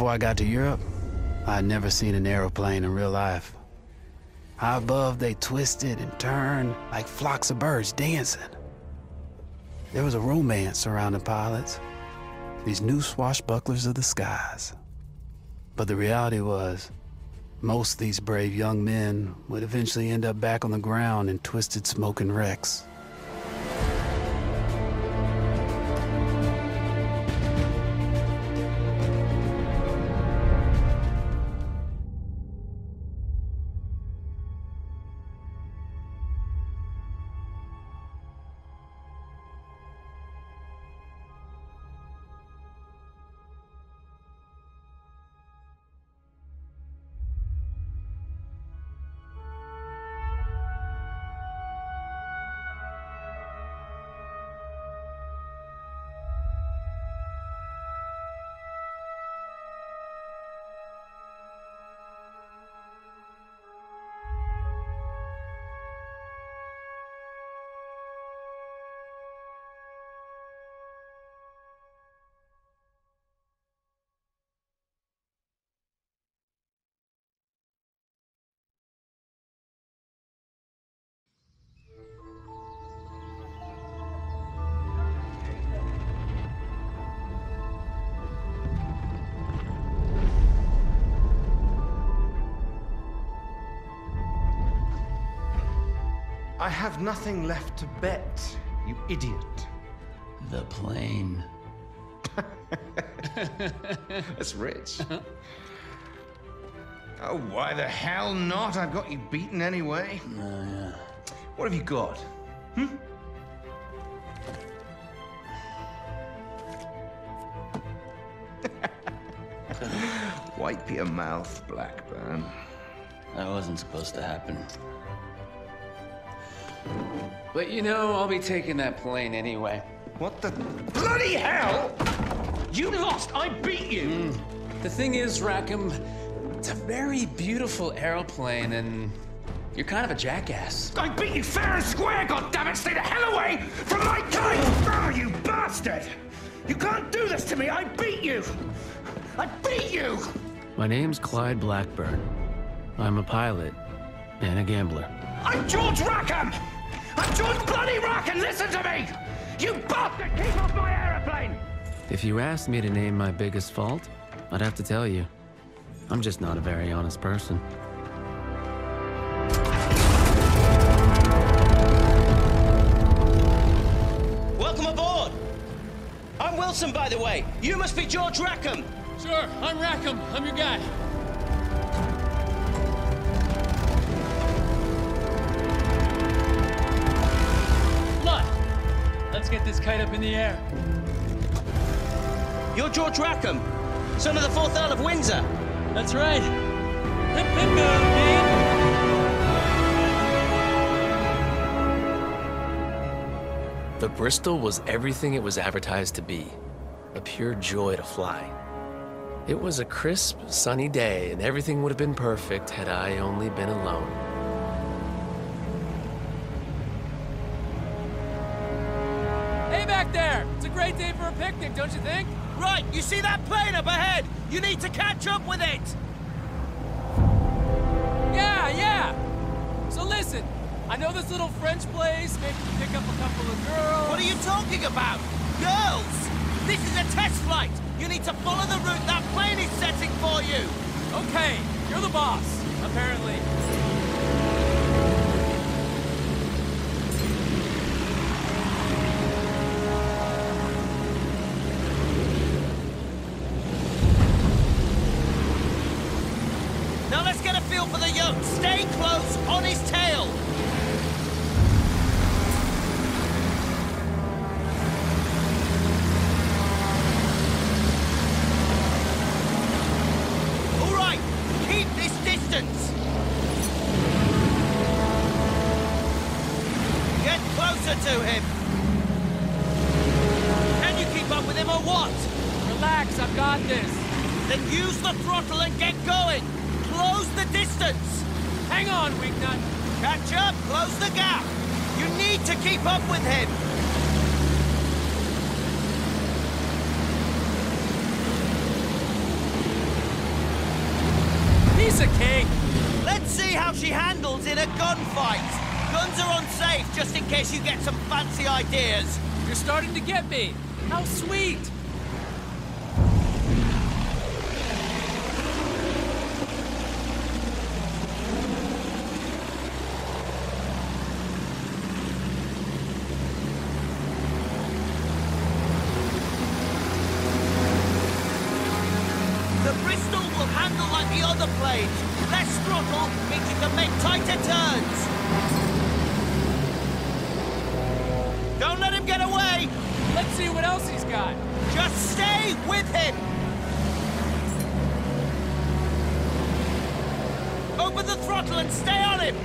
before I got to Europe, I had never seen an aeroplane in real life. High above, they twisted and turned like flocks of birds dancing. There was a romance surrounding pilots, these new swashbucklers of the skies. But the reality was, most of these brave young men would eventually end up back on the ground in twisted, smoking wrecks. I have nothing left to bet, you idiot. The plane. That's rich. Oh, why the hell not? I've got you beaten anyway. Oh, yeah. What have you got? Wipe your mouth, Blackburn. That wasn't supposed to happen. But you know, I'll be taking that plane anyway. What the bloody hell? You lost! I beat you! The thing is, Rackham, it's a very beautiful aeroplane, and you're kind of a jackass. I beat you fair and square, goddammit! Stay the hell away from my kite! Oh, you bastard! You can't do this to me! I beat you! I beat you! My name's Clyde Blackburn. I'm a pilot and a gambler. I'm George Rackham! I'm George bloody Rackham! Listen to me! You bastard! Keep off my aeroplane! If you asked me to name my biggest fault, I'd have to tell you. I'm just not a very honest person. Welcome aboard! I'm Wilson, by the way. You must be George Rackham. Sure, I'm Rackham. I'm your guy. Let's get this kite up in the air. You're George Rackham, son of the 4th Earl of Windsor. That's right. Hip, hip, man. The Bristol was everything it was advertised to be. A pure joy to fly. It was a crisp, sunny day, and everything would have been perfect had I only been alone. Back there! It's a great day for a picnic, don't you think? Right, you see that plane up ahead? You need to catch up with it! Yeah! So listen, I know this little French place, maybe we pick up a couple of girls... What are you talking about? Girls! This is a test flight! You need to follow the route that plane is setting for you! Okay, you're the boss, apparently. Now let's get a feel for the yoke. Stay close on his tail. All right, keep this distance. Get closer to him. Can you keep up with him or what? Relax, I've got this. Then use the throttle and get going. Close the distance! Hang on, Weaknut. Catch up, close the gap! You need to keep up with him! Piece of cake! Let's see how she handles in a gunfight. Guns are unsafe, just in case you get some fancy ideas. You're starting to get me. How sweet! The Bristol will handle like the other planes. Less throttle means you can make tighter turns. Don't let him get away! Let's see what else he's got. Just stay with him! Open the throttle and stay on him!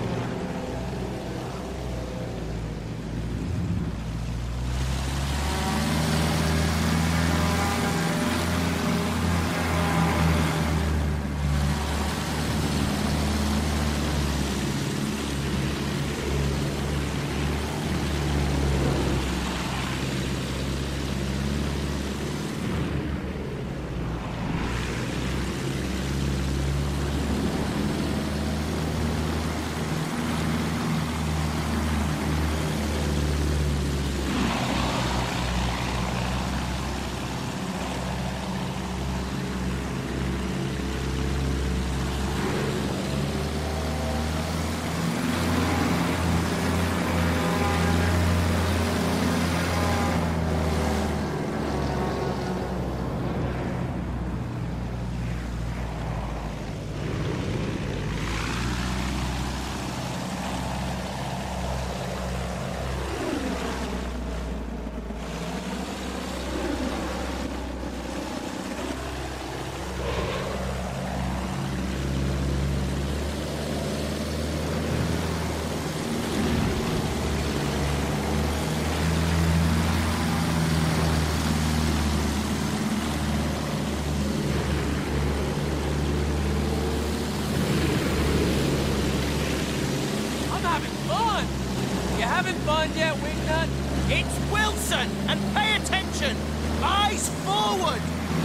Yet, Wingnut? It's Wilson! And pay attention! Eyes forward!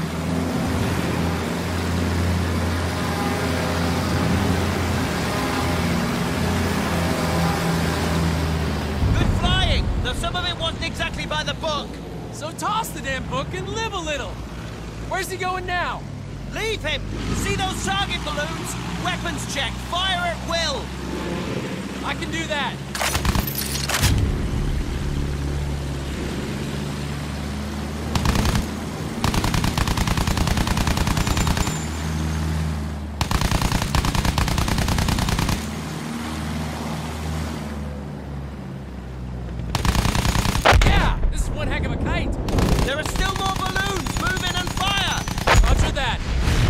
Good flying, though some of it wasn't exactly by the book. So toss the damn book and live a little. Where's he going now? Leave him! See those target balloons? Weapons check. Fire at will. I can do that. One heck of a kite. There are still more balloons. Move in and fire. Roger that.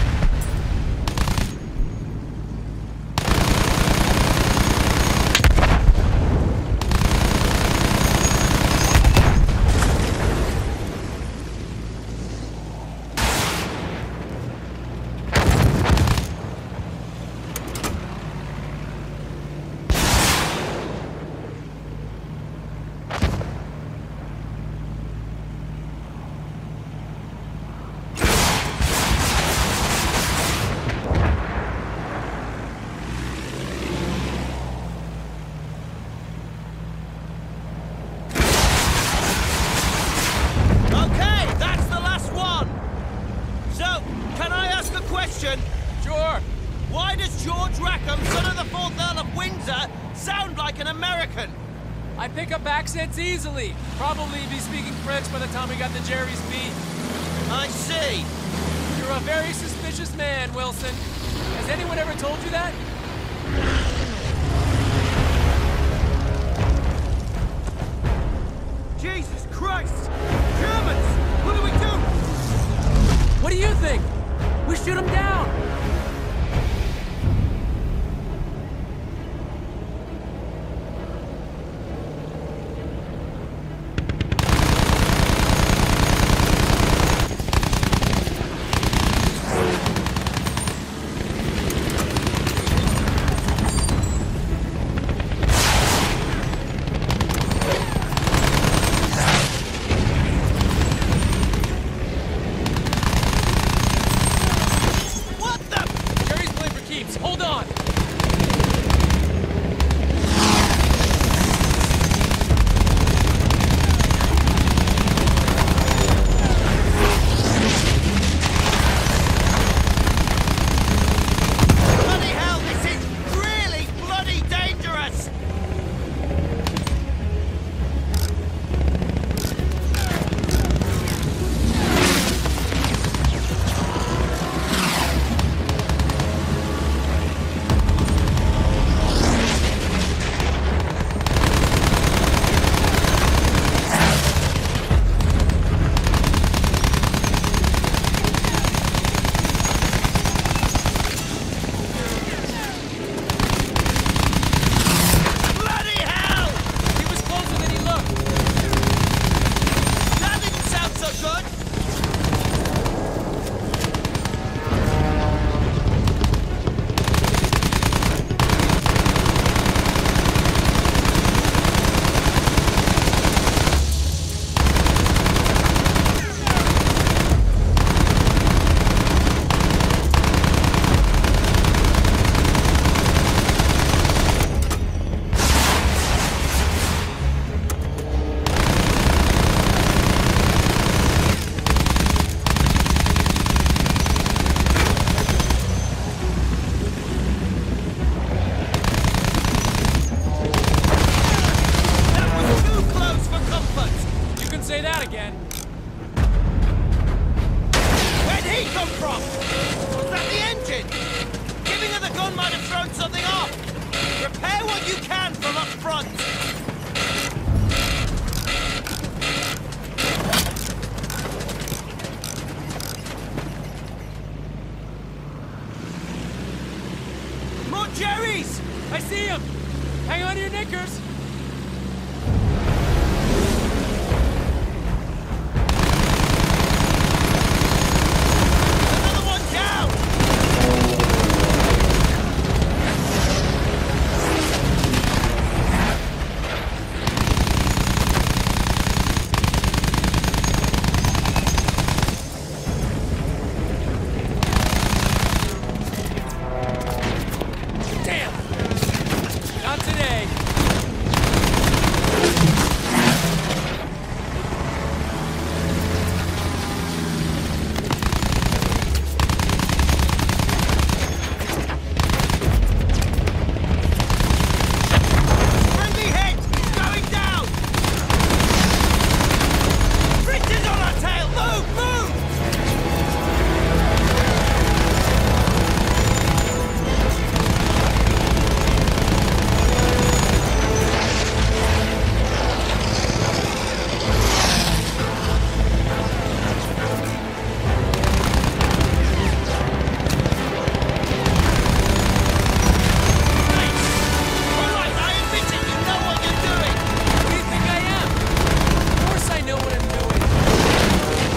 Sure. Why does George Rackham, son of the 4th Earl of Windsor, sound like an American? I pick up accents easily. Probably be speaking French by the time we got to Jerry's beat. I see. You're a very suspicious man, Wilson. Has anyone ever told you that? Jesus Christ! Germans! What do we do? What do you think? We shoot them down! What the you can from up front! More Jerry's! I see him! Hang on to your knickers! Another one down! Damn! Not today. Friendly hit! Going down! Richard's on our tail! Move! Move! Alright, I admit it, you know what you're doing! Who do you think I am? Of course I know what I'm doing.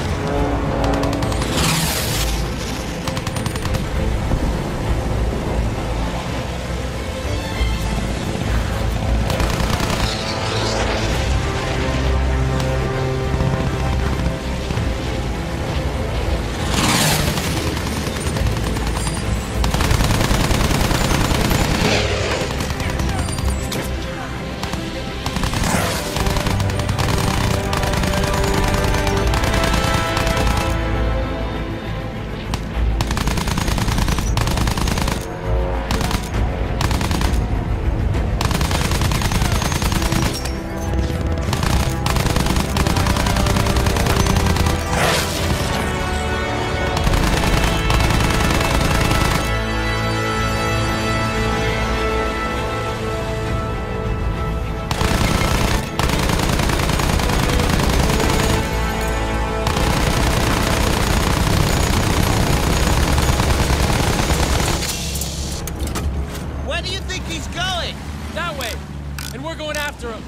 Where do you think he's going? That way. And we're going after him.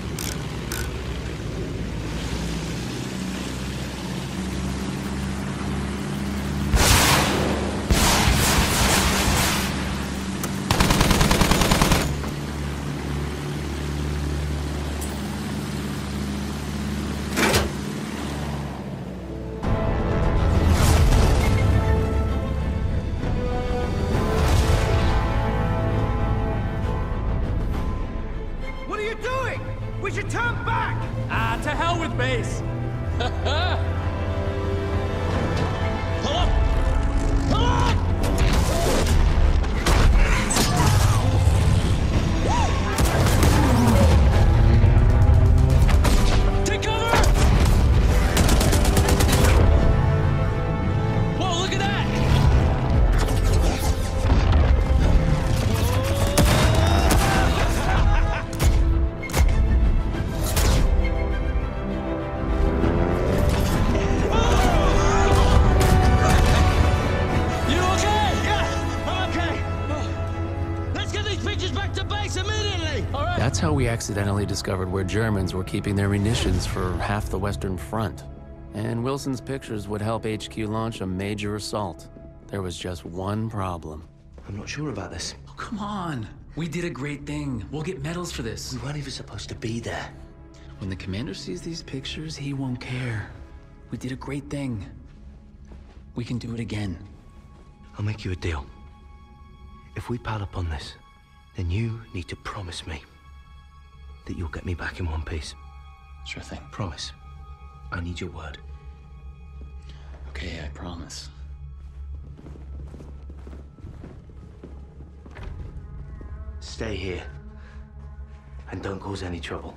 What are you doing? We should turn back! Ah, to hell with base. Pull up! Pull up! Take cover! Whoa, look at that! You okay? Yeah, I'm okay. Let's get these pictures back to base immediately! All right. That's how we accidentally discovered where Germans were keeping their munitions for half the Western Front. And Wilson's pictures would help HQ launch a major assault. There was just one problem. I'm not sure about this. Oh, come on. We did a great thing. We'll get medals for this. We weren't even supposed to be there. When the commander sees these pictures, he won't care. We did a great thing. We can do it again. I'll make you a deal. If we pile up on this, then you need to promise me that you'll get me back in one piece. Sure thing. Promise. I need your word. Okay, I promise. Stay here. And don't cause any trouble.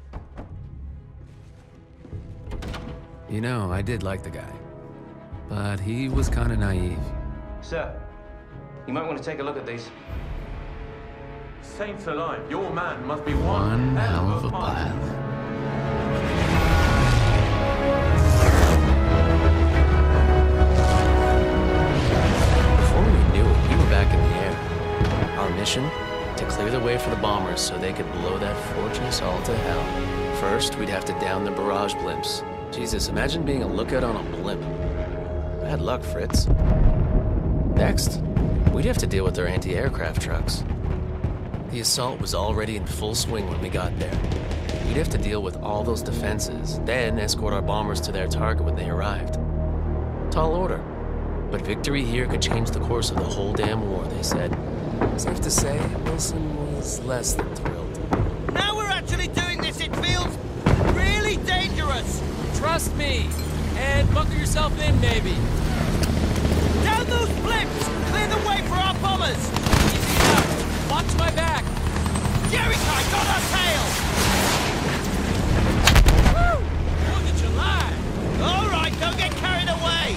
You know, I did like the guy. But he was kind of naive. Sir, you might want to take a look at these. Saints alive, your man must be One hell of a pilot. Before we knew it, we were back in the air. Our mission? To clear the way for the bombers so they could blow that fortress all to hell. First, we'd have to down the barrage blimps. Jesus, imagine being a lookout on a blimp. Bad luck, Fritz. Next, we'd have to deal with their anti-aircraft trucks. The assault was already in full swing when we got there. We'd have to deal with all those defenses, then escort our bombers to their target when they arrived. Tall order. But victory here could change the course of the whole damn war, they said. Safe to say, Wilson was less than thrilled. Now we're actually doing this, it feels really dangerous. Trust me. And buckle yourself in, maybe. Down those blimps! Clear the way for our bombers! Easy enough. Watch my back. Jericho got our tail! Woo! 4th of July. All right, don't get carried away!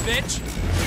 bitch!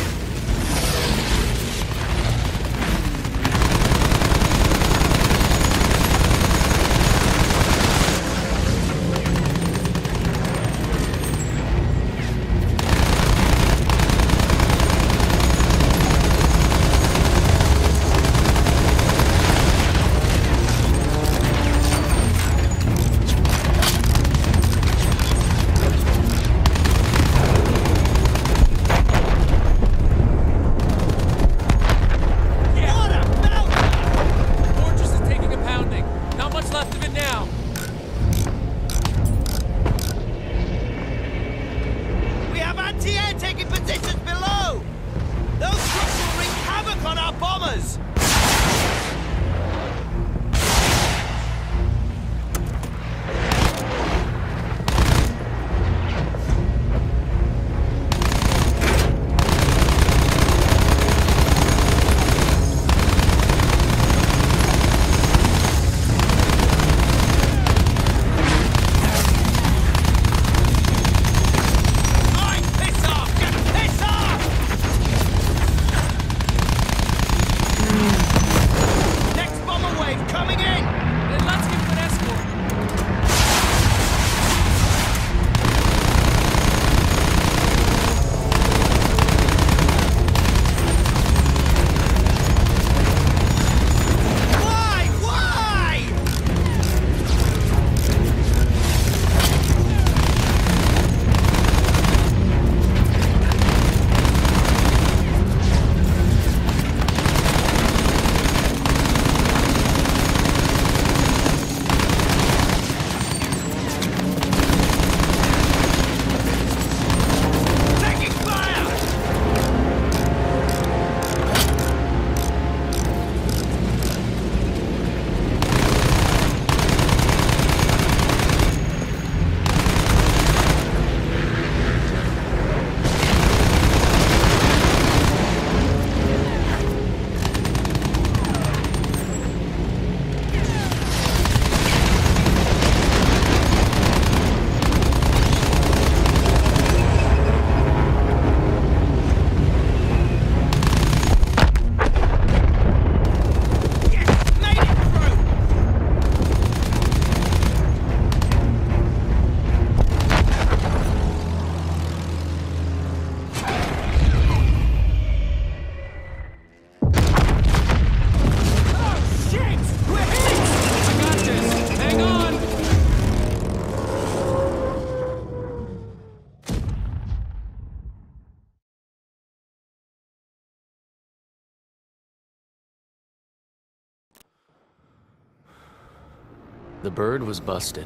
The bird was busted.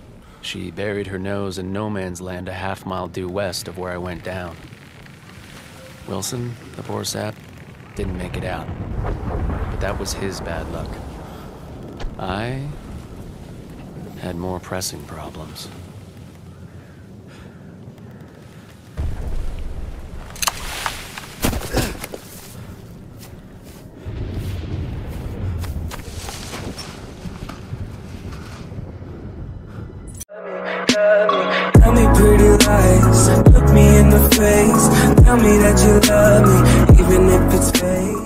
She buried her nose in no man's land a half-mile due west of where I went down. Wilson, the poor sap, didn't make it out. But that was his bad luck. I had more pressing problems. Tell me pretty lies, look me in the face. Tell me that you love me, even if it's fake.